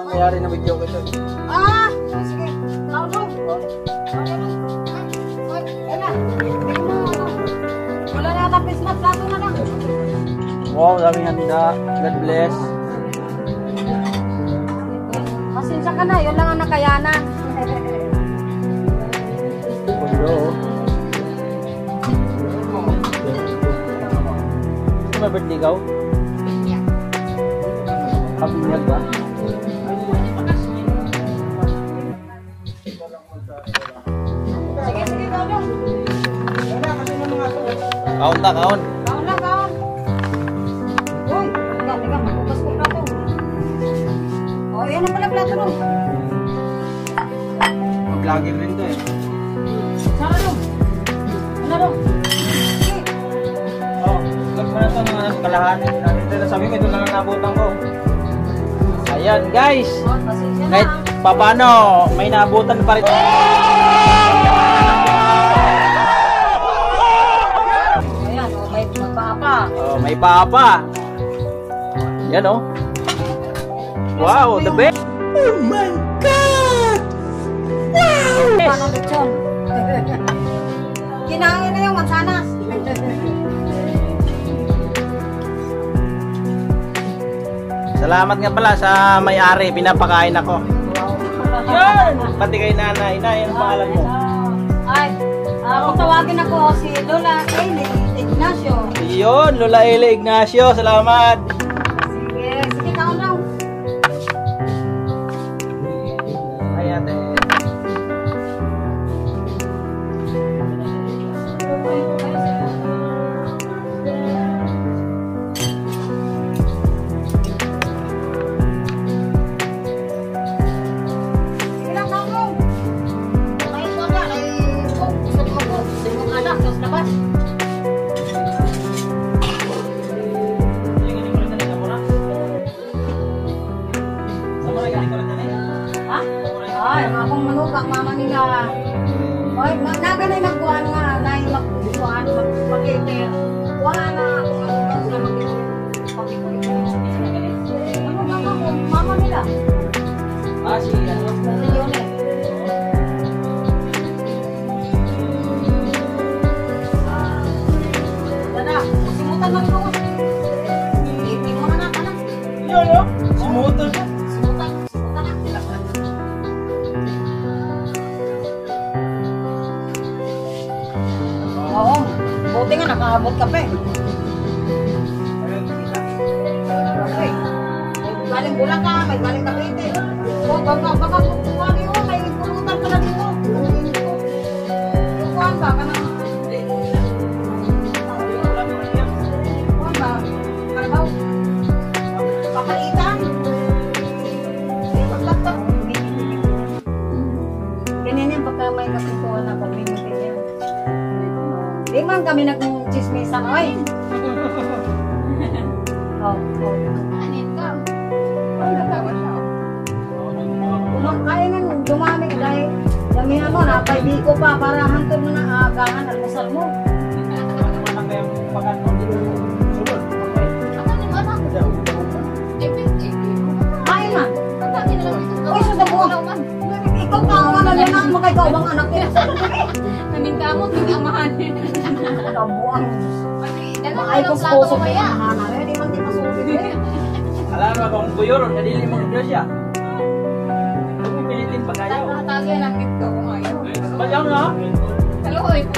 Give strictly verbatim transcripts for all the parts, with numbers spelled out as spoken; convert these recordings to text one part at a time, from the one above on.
nangyayari na video ko ito. Ah! Sige. Tawag mo. Wala. Wala na tapis na plato na lang. Wow, daming handa. God bless. Pasensya ka na, yun lang ang nakayanan. Pundo. Ito ba birthday ka? Kabinyag ba? Sige, sige, kaon. Kaon ta, kaon. Kaon na, kaon. Uy, teka, teka, magbukas ko plato. Oh, yan na pala plato no. Mag-vlogger rin to eh. Sara no. Ano no? Sige. Oh, lag mo na ito mga kalahati. Sabi ko, ito lang ang nabutan ko. Ayan guys. Oh, pasensya na. Kahit paano, may nabutan pa rin. Ayan, oh, may magpapa. Oh, may papa. Yan oh. Wow, the best. Oh my God! Wow! Paano lechon? Kinain na yung mansanas. Salamat nga pala sa may-ari, pinapakain ako. Yan! Pati kay nanay. Inay, ano pangalan mo? Ay, uh, kung tawagin ako si Lola Eli Ignacio. Yun, Lola Eli Ignacio. Salamat. Sige, sige, kaon lang. Ay, ate. Sige lang, kaon lang. May ito na, ay kung gusto mo ko, gusto mo anak, sa labas. Ha? Ay, akong manukak, mama nila. Ay, naganay magkuhan nga, naay magkuhan, mag-pakitin. Wala na akong manukak na mag-pakitin. Ano mama ko, mama nila? Ah, si ano? Si Yone. Ah, Dada, simutan mo ito. Hindi mo na na, anak. Yun, no? Sumuto siya. Simutan, simutan na. Oo, buti nga nakaabot ka pa eh. Okay. May galing bulang ka, may galing Cavite. O, baka, baka kukuhan yun, may pulutan pala dito. Kukuhan ba? Kanang... Kukuhan ba? Karabaw? Papalitan? Eh, pagtatak. Ganyan yan, pagka may kapituan na pag-minutin yan. Di man kami nag-chismisan, oy. Oh, oh. Anin ka? Kung kaya nga dumami ka dahil damihan mo, napay ko pa para hantod mo ng agahan, almusal mo. Kain man. Uy, sa dabuang. Ikaw ka nga na yan ang makaikaw bang anak ko. Kanin ka mo, hindi amahan. Dabuang. Makaikos puso mo yan. Di man di masulit eh. Alam mo kung buyor, nadili mo ito siya. Pilitin pa kayo. Nakatagay lang dito kung ayaw. Bayaw na? Kaluhoy po.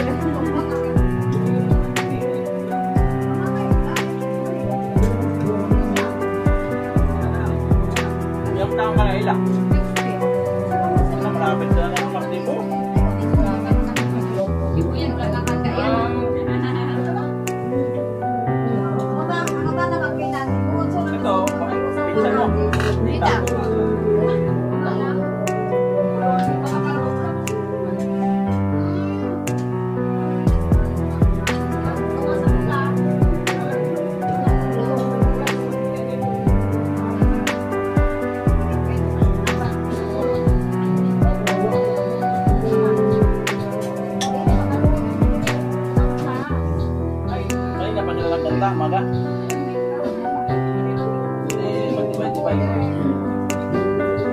Yung taong ka na ilang. Ano marapit sa ano marti mo? Hindi po yan, wala kakanda yan. Ano ba? Ano ba na magpinan? Ito, pinsan mo. Rita. Ay, napanila ng tama ka. Eh, magtibay-tibay.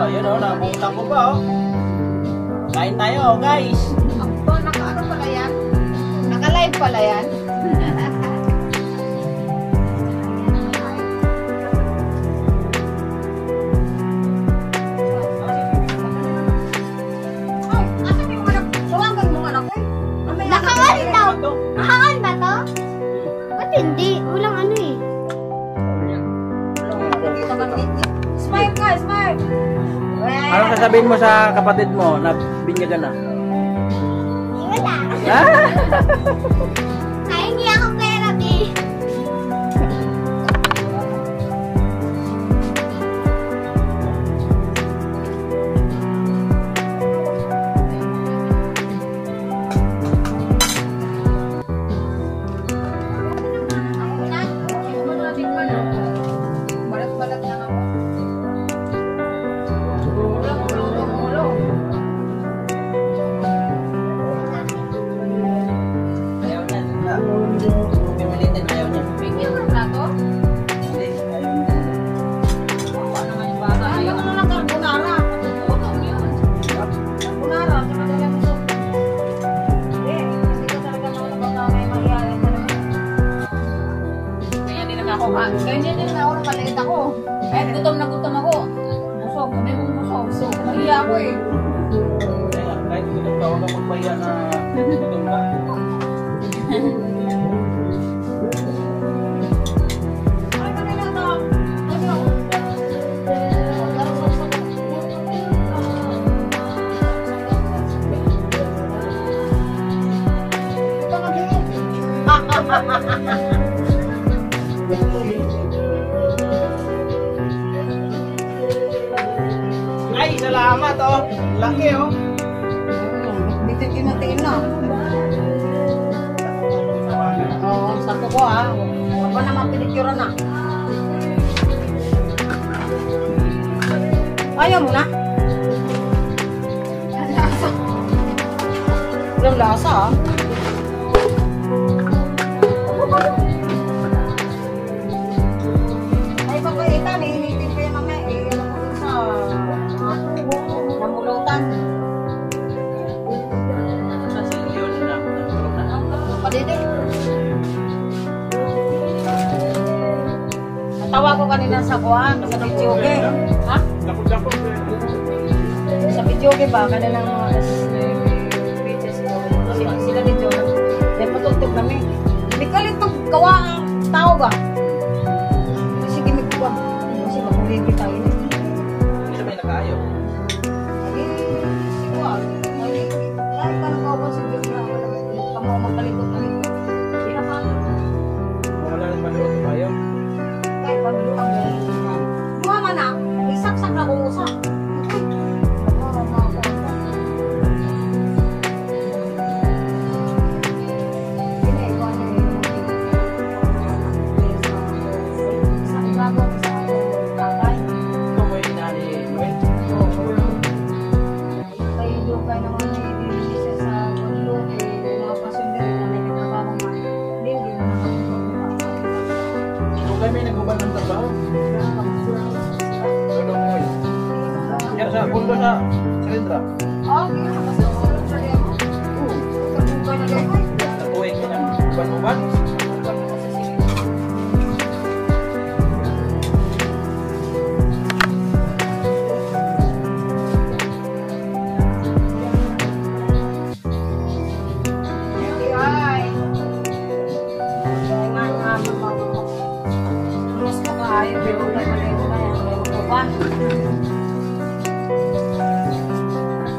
yun o, nabutak ko pa oh. Kain tayo guys. Ako, naka-ano pala yan? Naka-live pala yan? Ay, asan yung anak? Tawagan mo anak ko. Mamaya Naka-on na- daw. Ito. Naka-on ba to? Ba't hindi? Walang ano eh. Nakikita ka dito. Smile ka, smile. Well, Anong sasabihin mo sa kapatid mo na binyagan na? Wala. Ah! Ay, hindi ako pera, eh. Balat-balat lang ako. Ulang ulo, ulang ulo. Ayaw niya. Pimilitin, ayaw niya. Bigyan ka na to? Hindi, ayaw niya. Baka naman yung bata. ayaw Ayaw ko na ng carbonara. Utong yun. Carbonara, saka na lang ito. Hindi, hindi ka talaga mga nabagay mahihayin talaga. Kaya din na ako. Ah, ganyan din na ako nung maliit ako. Kahit gutom na gutom ako. Busog, kami mong busog. So, mahiya ako eh. Kaya, kahit gutom ka, huwag kang magpahiya na gutom ka. Ay, kanina ito. Ano? Ito na din. Ay, salamat oh. Laki oh. Bitin kinatiin na. Oo, sakto ko ah. Huwag ko naman pinicure na. Ayaw mo na? Walang lasa ah. Ay, pagkaitan, initin ko yan mamaya. Eh, ano ko dun sa namulutan. Sa silyo na. Padidi. Natawa ko kanina sa kuhan, sa videoke. Ha? Dakot-dakot. Sa videoke ba? Kanilang mga pages ko. Sila, sila dito. May patugtog kami. May kalit maggawa ang tao ba? Sige, may kuha. Kasi makuligi tayo. Hindi siya may nakaayo. Ay, sige ko ah. Ay, lahat ka nang kawan sa Diyos na wala. Kamu magkalikot-kalikot. Hindi na pa. Wala rin maliwag na kayo. Kahit pabilo ang gano'n. Mama na, isaksak na kung usa. Oo, mga kota. Hindi, ikaw na yun. Sa ibabaw, sa tatay. Ito mo yung inani Noel. Kayo doon kayo naman nililisi siya sa gulo, eh, mga pasundin na may trabaho man. Hindi, hindi na nakapagpapagawa. Ito kayo may nagubal ng trabaho. Tulong mo yun. Yan sa punto sa silindra. Oh, hindi na nakasusunod sa liya mo. Kabugay na liya mo. Natuwing ka ng uban-uban. Ay. Kaya nga, nga, magpapapap. Terus ko kayo, pero tayo maligo na yan. May magpapan.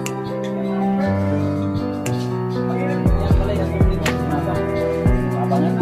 Yan pala yung complete. Mabang. Mabangan.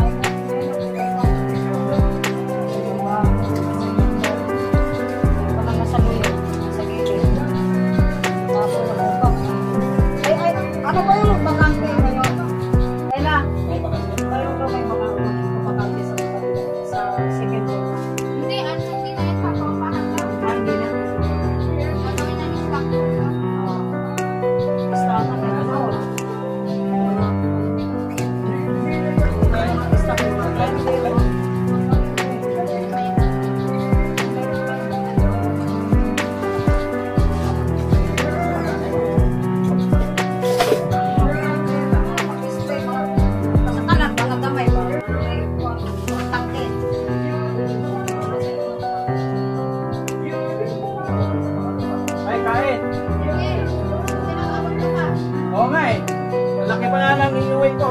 Oo nga eh. Malaki pa nga lang inuwi ko.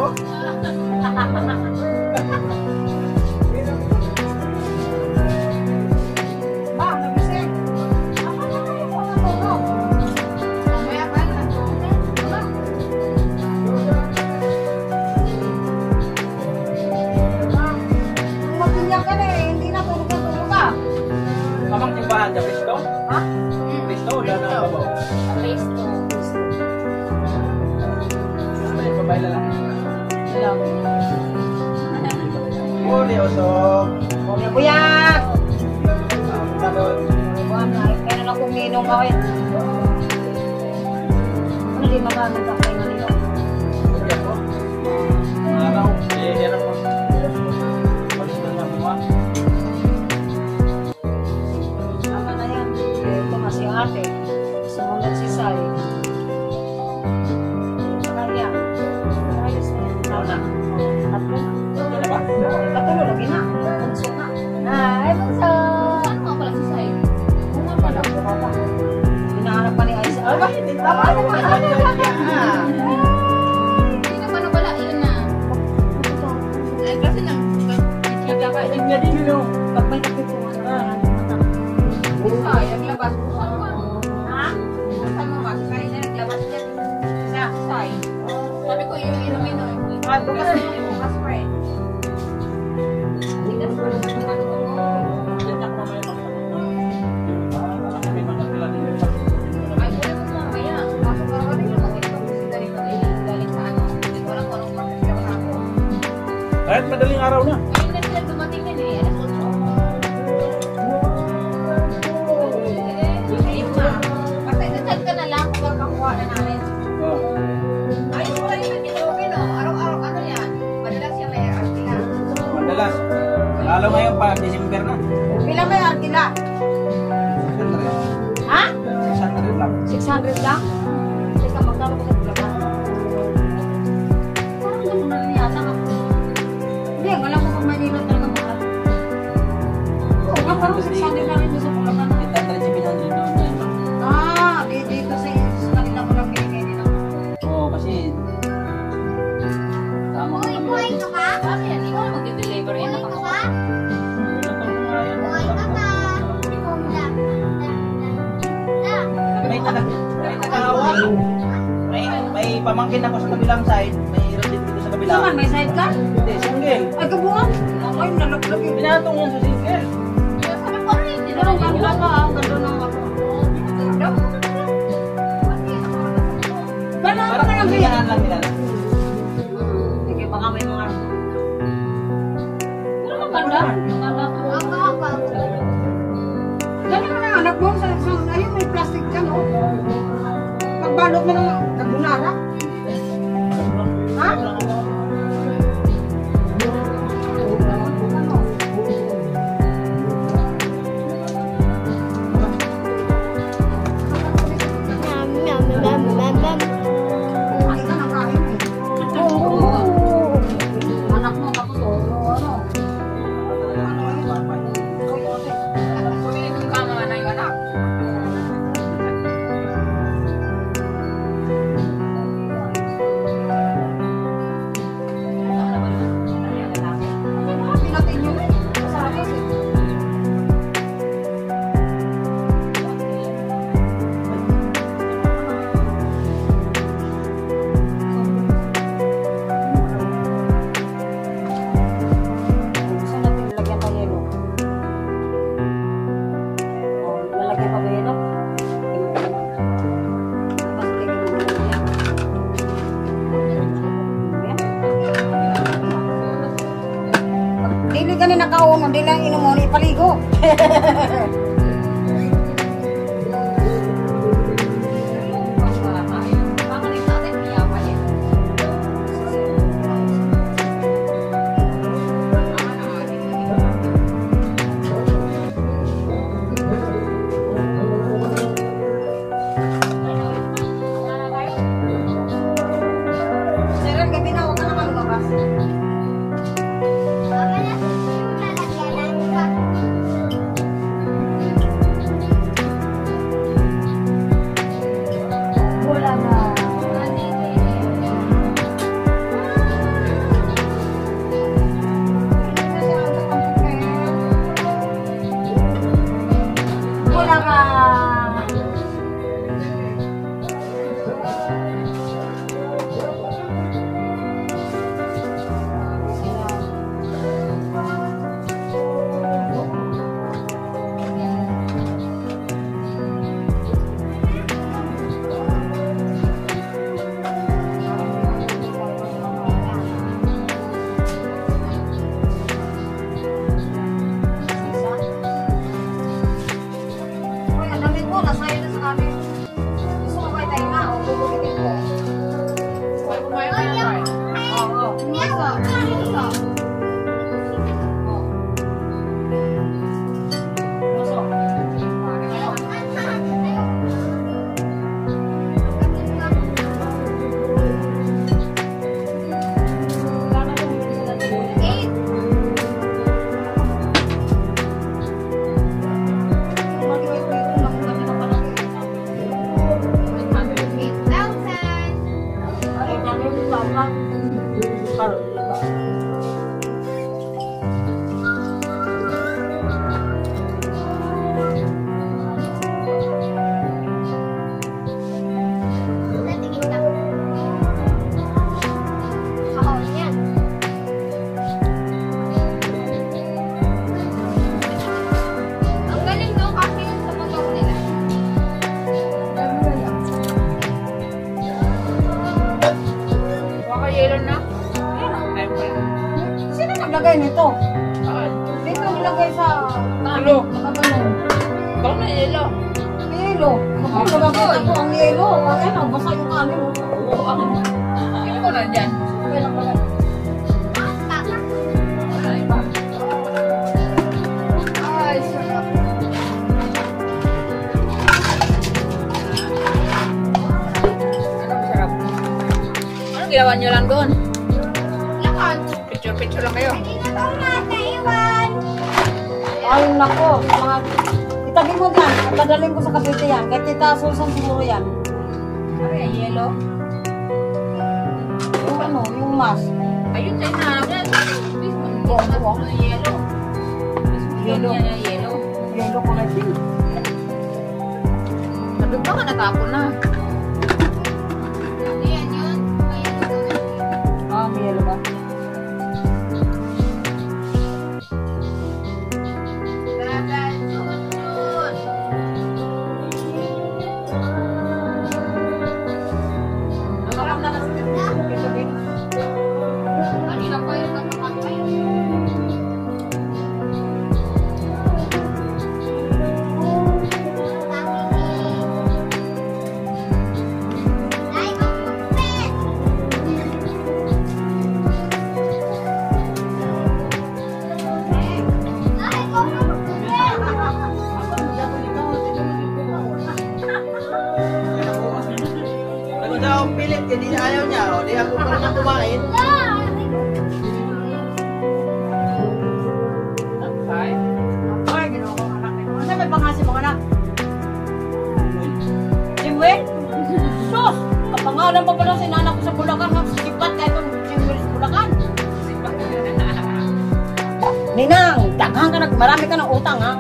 Ba, nagising. Ako na kayo sa natulog. Mamaya pa na. Ano? Ah, kung magbinyak ka na eh, hindi na tulog na tulog ka. Kamang timbahan sa Cristo? Ha? Cristo, wala na ang babaw. Place to. May babae lalaki. Lang. Huli, usog. Huwag na buyak! Ang talon. Buwan na, kaya na kuminong ka eh. Ano di magamit ako yung nalito? Huli ako. Ang araw, eh, hirap ko. Palis na ng buwan. Tama na yan. Ito nga si ate. Sumunod si Sai. Kaya. Ayos na yan. Ano na? Tatlo na. Ano na ba? Tatlo lagi na. Bunso na. Ay, bunso. Saan nga pala si Sai? Bunga pa lang. Bunga pa. Hinahanap pa ni Aisa. Ay, bakit? Tama Ano naman. ba? Hindi naman na pala. Yun na. Eh, kasi nang kita ka. Hindi nga din yun. Pag may nakipuan na. Sai, naglabas. Saan ka? Ha? Saan mo ba? Si Sai na naglabas niya. Sa Sai. Sabi ko yung inumin no. Ah, bukas na. Bukas pa eh. Hindi ka naman naman yung ano mo. Nandiyak mamaya magsagot na. Ah, sabi mo na sila din. Ay, wala mo mamaya. Kaso parang ano yung makita ko si Dari ko eh. Galing sa ano. Hindi ko lang kung anong pagkakasya ko ako. Kahit madaling araw na. Ayun na sila dumating yan eh. Alas otso. Eh, ayun na. Basta i-chat ka na lang kung magkakuha na namin. Oh. Ayun ko lang yung pinilogin no. Araw-araw ano yan. Madalas yung may artila. Madalas. Lalo ngayon pa, December na. Pila may arkila? six hundred. Ha? six hundred lang. six hundred lang? Teka, magkano ko sa plaga? Parang ganun na rin yata ka. Hindi, alam mo kung Manila talaga mahal. Oo, nga, parang six hundred na rin doon sa plaga. eight hundred, seven hundred na online. Ah, di dito sa sa kanila ko lang binigay nila. Oo, kasi tama ko kami. Buhay ka ba? Ano yan? Ikaw na mag-deliver yan. Buhay ka ba? Buhay Buhay ka ba? Da. Da. May taga, may tagawa. May, may pamangkin ako sa kabilang side. May rin dito sa kabila. Saman, may side ka? Hindi, single. Ay, kabuhan? Ay, nalaglag yun. Pinatong yan sa single. Sabi ko rin. Hindi Pero ang ganda ka, ang ganda ng ako. Gano'n Parang ka na lang, kailangan lang nila. sige, baka may mga... Pero ang ganda. Ang ganda ko. Ako, ako. Ganyan mo na anak mo, sa, sa, ayun, may plastic dyan, oh. Pagbalot mo ng carbonara. Ha? Yum, yum, yum, yum, yum. Ay, ka na kain eh. Anak mo, tapos, oh, ano? Ano, ano, kamote. Pumili ko ka mga na yung anak. Pinatin yun eh. Masarap kasi. Gusto natin lalagyan pa yelo. Oh, lalagyan pa ba yelo? Mas tingin mo na yan. Dili ka na nakauno, dili lang inom mo, ipaligo. Para tayo. Baka rin natin miyaman yan. Seren, gabi na, huwag ka naman lumabas. Baka na yung lalagyan ng natin. Gusto ko kayo tayo na, o bubulitin ko. Huwag kumain ka na tayo. Oo. Gusto. Gusto. Gusto. Eight. Eight thousand. Natigil ka. Kahon yan. Ang galing no, kasi yung sa motor nila. Huwag ka yelo na. Time pa yun. Sino naglagay nito? Saan? Dito nilagay sa... Yelo. Nakaganon. Ikaw na yelo. Yelo. Kapag nilagay ko ang yelo, ano, basa yung kanin mo. Oo, ako. Sino ko na dyan? Okay lang pala. Ay, ba? Ay, sarap. Anong sarap? Anong ginawa nyo lang doon? Lakad. Picture-picture lang kayo. Hindi na daw mataiwan. Ay, nako. Mga... Itabi mo dyan. At dadaling ko sa Cavite yan. Kahit Tita Susan siguro yan. Ano yan, yelo? Yung ano, yung mask. Ayun, sa inahanap niya. Buong buong ng yelo. Yelo. Yelo. Yelo. Yelo ko na din. Sabi ba ka natapon na? Ayan yun. Ayan yun. Ah, may yelo ba? Dadan, sunod. Nakarap na kasi. Kanina pa yung kapakakay. Ay, magpupit! Ay, ikaw na Ano daw ang pilit, hindi ayaw niya. O, di ako pa naman kumain. Ay. Ay, ginawa ko anak nito. Ano may pangasin mo anak? Jimwell? Sus! Kapangalan pa pala si nanak ko sa Bulacan. Sipat kahit kung Jimwell sa Bulacan. Ninang, daghan ka na. Marami ka ng utang ha.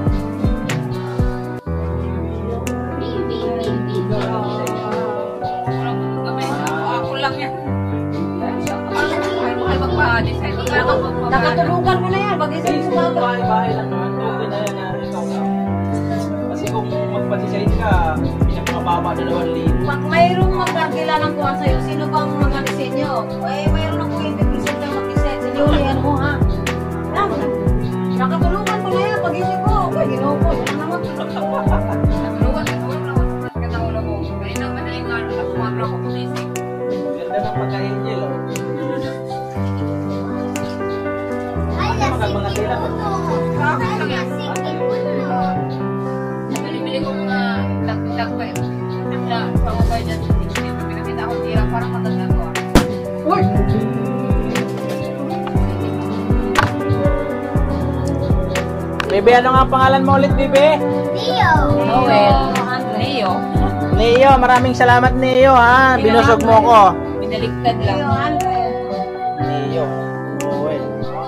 Ako lang yan. Ay, mahal magpa-design. Nakatulugan ko na yan. Mag-isip sa mga Bahay-bahay lang naman. Okay na yan na ikaw lang. Kasi kung magpa-design ka, pinakamababa dalawang libo. Pag mayroong magkakilalang kuha sa'yo, sino bang mga disenyo? Eh, mayroon ako hindi present na mag-design. Sinulihan mo ha. Lang. Nakatulugan ko na yan. Pag-isip ko, okay, ginawa ko. Yan ang naman. Natulungan, natulungan lang ako sa sakit ng ulo ko. Kanina madaling nga, nakakuha ako pumisip. Ganda ng pagka-angel. Oh. Ay, Ano mga mga tila mo? Bakit lang yan? puno. Binibili ko mga lag-lag pa yun. Na, pangabay dyan. Pinakita ko tira, parang matanda ko. Uy! Bebe, ano nga ang pangalan mo ulit, Bebe? Leo. Noel. Leo. Neo, maraming salamat Neo ha. Binusog mo ko. Binaligtad lang. Neo. Noel.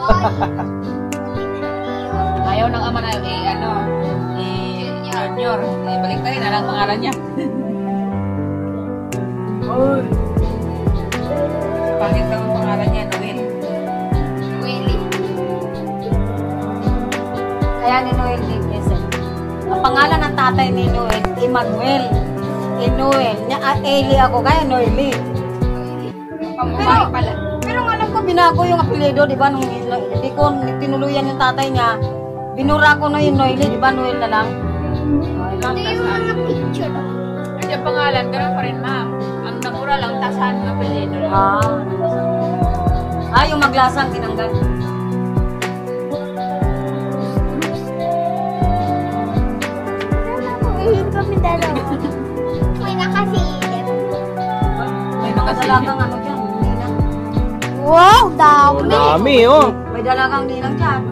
Ayaw ng ama na, eh, ano, eh, Junior. Eh, baligtarin na lang pangalan niya. Pangit lang ang pangalan niya, Noel. Willie. Kaya ni Noel Listen. Ang pangalan ng tatay ni Noel, Emmanuel. Enoel. Niya, ah, Eli ako, kaya Noeli. Pambabae pala. Pero ang alam ko, binago yung apelyido, di ba? Nung hindi ko tinuluyan yung tatay niya, binura ko na yung Noeli, di ba? Noel na lang. Ay, lang, Ito yung tasan. mga picture. At yung pangalan, ganun pa rin, ma'am. Ang namura lang, tasan ng apelyido lang. Ah. Ah, yung maglasang tinanggal. Ayun kami dalawa. May nakasilip. May mga dalagang ano dyan, ninang. Wow, Ang dami. dami, oh. May dalagang ninang dyan.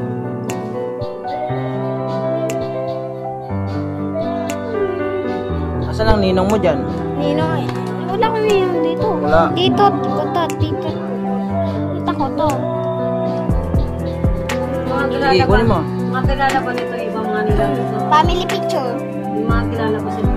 Asan ang ninong mo dyan? Ninong, eh. Wala kami yung dito. Wala. Dito, dito, dito. Dito ko to. Mga Sige, kilala ba? kunin mo. Mga kilala ba nito ibang mga nilang dito? Family picture. Yung mga kilala ba sila?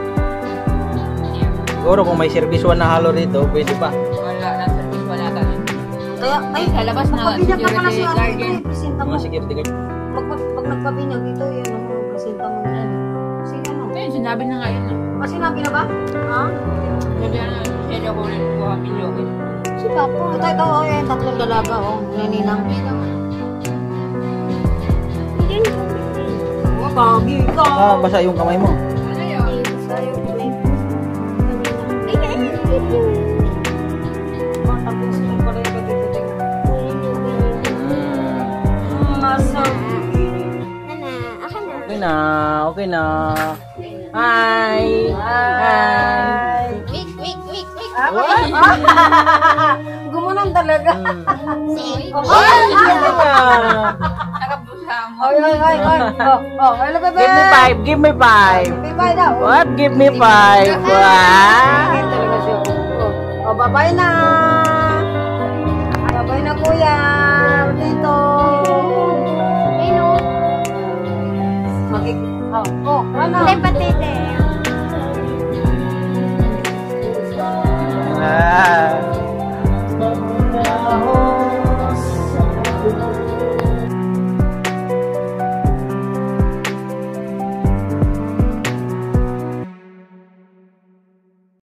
Siguro kung may service one na halo rito, pwede pa. Wala, nasa wala tayo. Kaya, ay, Sa labas na pagpabinyag ka pala security si ano guard dito yan. eh, presenta mo. Mga security guard. Pag, pag, pag nagpabinyag dito, yan ang mga presenta mo yan. Kasi ano? Ayun, sinabi na nga yun. ah. Ah, sinabi na ba? Ha? Sabi na, siya ko rin po kami joke. Si Papa. Ito, ito, oh, yan, tatlong dalaga, oh. Yan, ninang. Yun. Oh, kagi ka. Ah, basa yung kamay mo. Ano yun? Ay, ay, ay, dito. Mga tapos ito pala yung dito, tingnan. Mm. Mm, masarap. Nana, ako na. Okay na, okay na. Hi! Hi! Wait, wait, wait, wait. What? Gumunan talaga. Mm. Say. Oh, Ay, ay, sige na. Nakabusa mo. ay, ay, ay, ay. Oh, oh, hello, bebe. Give me five, give me five. Bye daw. What? Give me five. Wow! Ayan talaga siya. Oh, oh, bye-bye na. Bye-bye na, kuya.